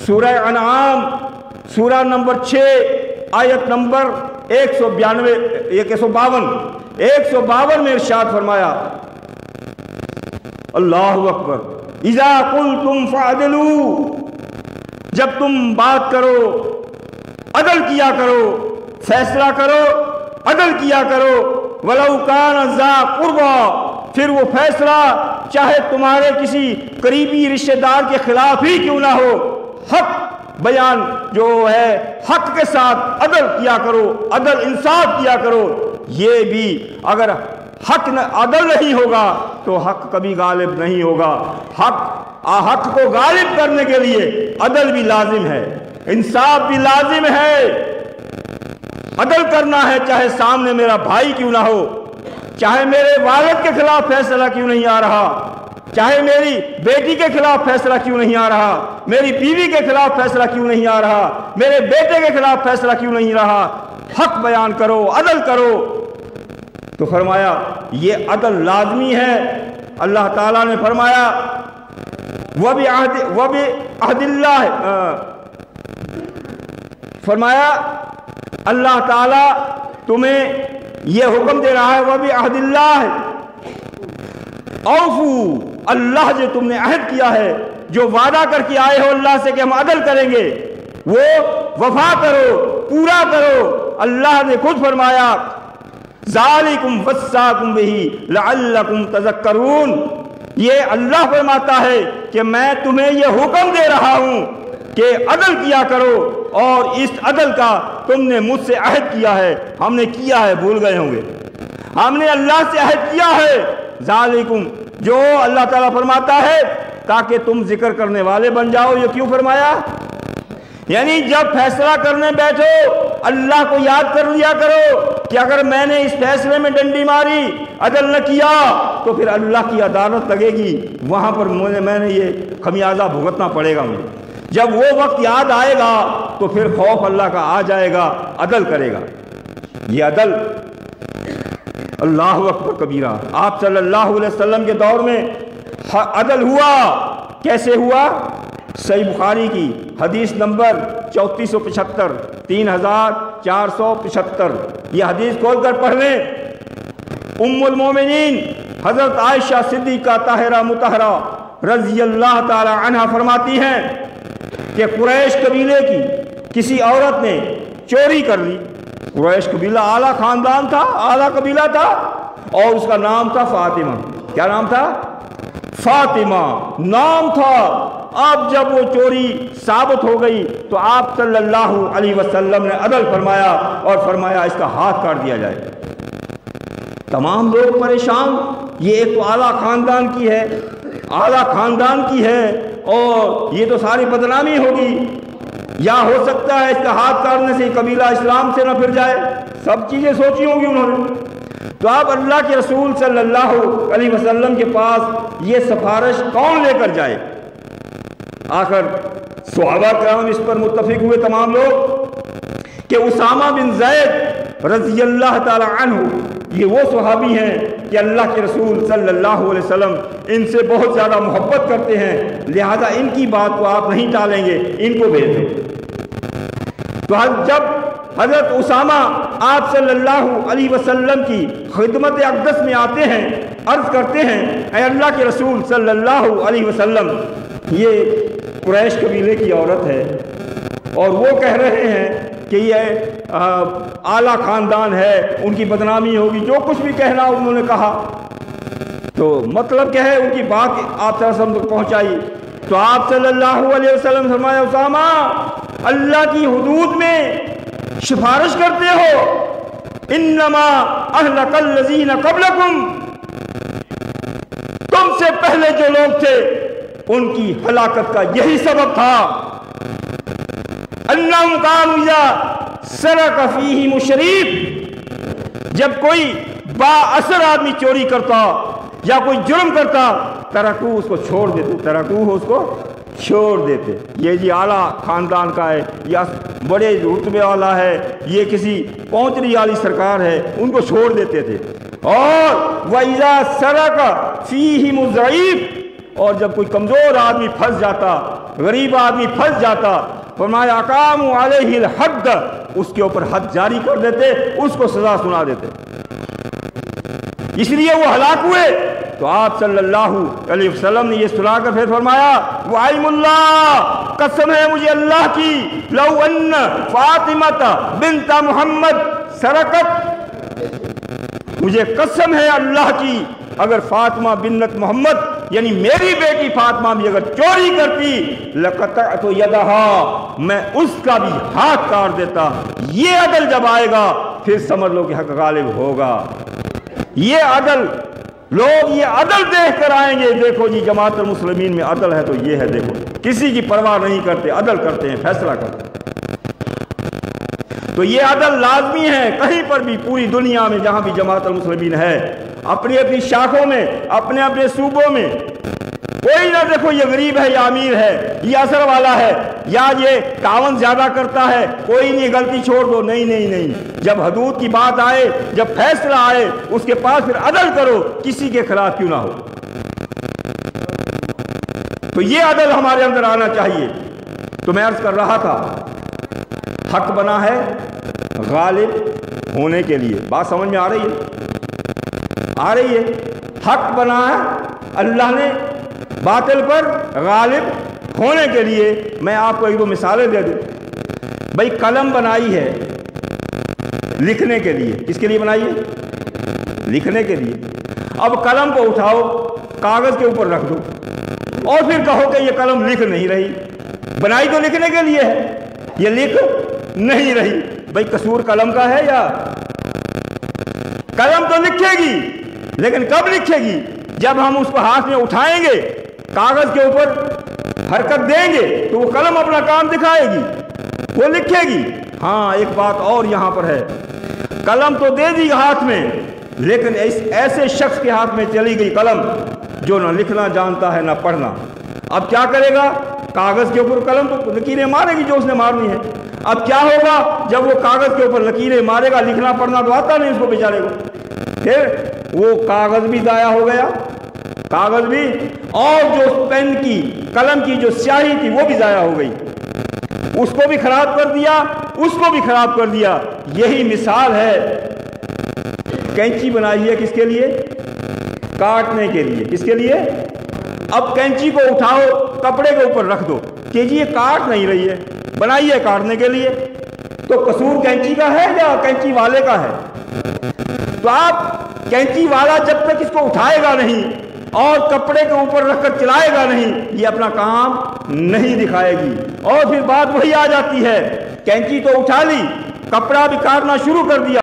سورہ انعام سورہ نمبر 6 آیت نمبر 152 میں ارشاد فرمایا، اللہ اکبر، اذا قلتم فعدلوا، جب تم بات کرو عدل کیا کرو، فیصلہ کرو عدل کیا کرو، ولو کان ذا قربا، پھر وہ فیصلہ چاہے تمہارے کسی قریبی رشتہ دار کے خلاف ہی کیوں نہ ہو، حق بیان جو ہے حق کے ساتھ عدل کیا کرو، عدل انصاف کیا کرو۔ یہ بھی اگر حق عدل نہیں ہوگا تو حق کبھی غالب نہیں ہوگا۔ حق کو غالب کرنے کے لیے عدل بھی لازم ہے، انصاف بھی لازم ہے۔ عدل کرنا ہے، چاہے سامنے میرا بھائی کیوں نہ ہو، چاہے میرے والد کے خلاف فیصلہ کیوں نہیں آ رہا، چاہے میری بیٹی کے خلاف فیصلہ کیوں نہیں آ رہا، میری بیوی کے خلاف فیصلہ کیوں نہیں آ رہا، میرے بیٹے کے خلاف فیصلہ کیوں نہیں رہا، حق بیان کرو، عدل کرو۔ تو فرمایا یہ عدل لازمی ہے۔ اللہ تعالیٰ نے فرمایا وَبِعَهْدِ اللَّهِ، فرمایا اللہ تعالیٰ تمہیں یہ حکم دے رہا ہے وَبِعَهْدِ اللَّهِ، اوفو، اللہ جو تم نے عہد کیا ہے، جو وعدہ کر کے آئے ہو اللہ سے کہ ہم عدل کریں گے، وہ وفا کرو، پورا کرو۔ اللہ نے خود فرمایا ذالکم وصاکم بہ لعلکم تذکرون، یہ اللہ فرماتا ہے کہ میں تمہیں یہ حکم دے رہا ہوں کہ عدل کیا کرو، اور اس عدل کا تم نے مجھ سے عہد کیا ہے، ہم نے کیا ہے، بھول گئے ہوں گے، ہم نے اللہ سے عہد کیا ہے۔ ذالکم، جو اللہ تعالیٰ فرماتا ہے تاکہ تم ذکر کرنے والے بن جاؤ۔ یہ کیوں فرمایا؟ یعنی جب فیصلہ کرنے بیٹھو اللہ کو یاد کر لیا کرو کہ اگر میں نے اس فیصلے میں ڈنڈی ماری، عدل نہ کیا، تو پھر اللہ کی عدالت لگے گی، وہاں پر میں نے یہ خمیازہ بھگتنا پڑے گا مجھے۔ جب وہ وقت یاد آئے گا تو پھر خوف اللہ کا آ جائے گا، عدل کرے گا۔ یہ عدل، اللہ اکبر کبیرہ، آپ صلی اللہ علیہ وسلم کے دور میں عدل ہوا۔ کیسے ہوا؟ صحیح بخاری کی حدیث نمبر 3475، 3475، یہ حدیث کھول کر پڑھ لیں۔ ام المومنین حضرت عائشہ صدیقہ طاہرہ مطہرہ رضی اللہ تعالی عنہ فرماتی ہیں کہ قریش قبیلے کی کسی عورت نے چوری کر لی۔ قریش قبیلہ اعلیٰ خاندان تھا، اعلیٰ قبیلہ تھا، اور اس کا نام تھا فاطمہ۔ کیا نام تھا؟ فاطمہ نام تھا۔ اب جب وہ چوری ثابت ہو گئی تو آپ صلی اللہ علیہ وسلم نے عدل فرمایا اور فرمایا اس کا ہاتھ کاٹ دیا جائے۔ تمام لوگ پریشان، یہ ایک تو اعلیٰ خاندان کی ہے، اعلیٰ خاندان کی ہے، اور یہ تو ساری بدنامی ہوگی، یا ہو سکتا ہے اس کا ہاتھ کاٹنے سے قبیلہ اسلام سے نہ پھر جائے، سب چیزیں سوچی ہوں گی انہوں نے۔ تو اب اللہ کے رسول صلی اللہ علیہ وسلم کے پاس یہ سفارش کون لے کر جائے؟ آخر صحابہ کرام اس پر متفق ہوئے تمام لوگ کہ اسامہ بن زید رضی اللہ تعالی عنہ، یہ وہ صحابی ہیں کہ اللہ کے رسول صلی اللہ علیہ وسلم ان سے بہت زیادہ محبت کرتے ہیں، لہذا ان کی بات کو آپ نہیں ٹالیں گے، ان کو بھیج دیں۔ تو جب حضرت اسامہ آپ صلی اللہ علیہ وسلم کی خدمت اقدس میں آتے ہیں، عرض کرتے ہیں اے اللہ کے رسول صلی اللہ علیہ وسلم، یہ قریش قبیلے کی عورت ہے اور وہ کہہ رہے ہیں کہ یہ اعلیٰ خاندان ہے، ان کی بدنامی ہوگی، جو کچھ بھی کہنا انہوں نے کہا۔ تو مطلب کیا ہے؟ ان کی بات آپ صلی اللہ علیہ وسلم تک پہنچائی۔ تو آپ صلی اللہ علیہ وسلم فرمایا اسامہ، اللہ کی حدود میں سفارش کرتے ہو، انما اہلک الذین قبلکم، تم سے پہلے جو لوگ تھے ان کی ہلاکت کا یہی سبب تھا، انہم کانوا اذا سرق فیہم الشریف، جب کوئی با اثر آدمی چوری کرتا یا کوئی جرم کرتا، ترکو اس کو چھوڑ دیتے، ترکو اس کو چھوڑ دیتے۔ یہ جی اعلیٰ خاندان کا ہے، یا بڑے رتبے والا ہے، یہ کسی پہنچنے والی سرکار ہے، ان کو چھوڑ دیتے تھے۔ اور وَإِذَا سَرَقَ فِيهِمُ الضَّعِيفُ، اور جب کوئی کمزور آدمی پھنس جاتا गरीब आदमी फंस जाता, फरमाया अकामु अलैहिल हद्द, उसके ऊपर हद जारी कर देते, उसको सजा सुना देते, इसलिए वो हलाक हुए। तो आप सल्लल्लाहु अलैहि वसल्लम ने ये सुना कर फिर फरमाया वाइमुल्लाह, कसम है मुझे अल्लाह की, लौ अन्न फातिमा बिन्त मोहम्मद सरकत, मुझे कसम है अल्लाह की, अगर फातिमा बिन्नत मोहम्मद यानी मेरी बेटी फातिमा भी अगर चोरी करती, लक़तअतु यदहा, मैं उसका भी हाथ काट देता। ये अदल जब आएगा फिर समझ लो कि हक गालिब होगा। ये अदल, लोग ये अदल देख कर आएंगे, देखो जी जमात मुस्लिमीन में अदल है तो ये है, देखो किसी की परवाह नहीं करते, अदल करते हैं, फैसला करते हैं। तो ये अदल लाजमी है कहीं पर भी, पूरी दुनिया में जहां भी जमात मुस्लिमीन है, अपनी अपनी शाखों में, अपने अपने सूबों में, कोई ना देखो ये गरीब है या अमीर है, ये असर वाला है या ये तावन ज्यादा करता है, कोई नहीं, गलती छोड़ दो, नहीं नहीं नहीं, जब हदूद की बात आए, जब फैसला आए, उसके पास फिर अदल करो, किसी के खिलाफ क्यों ना हो। तो ये अदल हमारे अंदर आना चाहिए। तो मैं अर्ज कर रहा था, हक बना है गालिब होने के लिए, बात समझ में आ रही है? आ रही है। हक बना है अल्लाह ने बातिल पर गालिब होने के लिए। मैं आपको एक दो मिसालें दे दूं। भाई कलम बनाई है लिखने के लिए, किसके लिए बनाई है? लिखने के लिए। अब कलम को उठाओ, कागज के ऊपर रख दो और फिर कहो कि ये कलम लिख नहीं रही। बनाई तो लिखने के लिए है, ये लिख नहीं रही। भाई कसूर कलम का है या? कलम तो लिखेगी, लेकिन कब लिखेगी? जब हम उसको हाथ में उठाएंगे, कागज के ऊपर हरकत देंगे तो वो कलम अपना काम दिखाएगी, वो लिखेगी। हाँ, एक बात और यहां पर है, कलम तो दे दी हाथ में, लेकिन ऐसे शख्स के हाथ में चली गई कलम जो ना लिखना जानता है ना पढ़ना। अब क्या करेगा? कागज के ऊपर कलम तो लकीरें मारेगी जो उसने मारनी है। अब क्या होगा? जब वो कागज के ऊपर लकीरें मारेगा, लिखना पढ़ना तो आता नहीं उसको बेचारे को, फिर वो कागज भी जाया हो गया, कागज भी, और जो पेन की, कलम की जो स्याही थी वो भी जाया हो गई, उसको भी खराब कर दिया, उसको भी खराब कर दिया। यही मिसाल है। कैंची बनाई है किसके लिए? काटने के लिए। किसके लिए? अब कैंची को उठाओ, कपड़े के ऊपर रख दो कि जी ये काट नहीं रही है, बनाई है काटने के लिए, तो कसूर कैंची का है या कैंची वाले का है? तो आप कैंची वाला जब तक इसको उठाएगा नहीं और कपड़े के ऊपर रखकर चलाएगा नहीं, ये अपना काम नहीं दिखाएगी। और फिर बात वही आ जाती है, कैंची तो उठा ली, कपड़ा भी काटना शुरू कर दिया,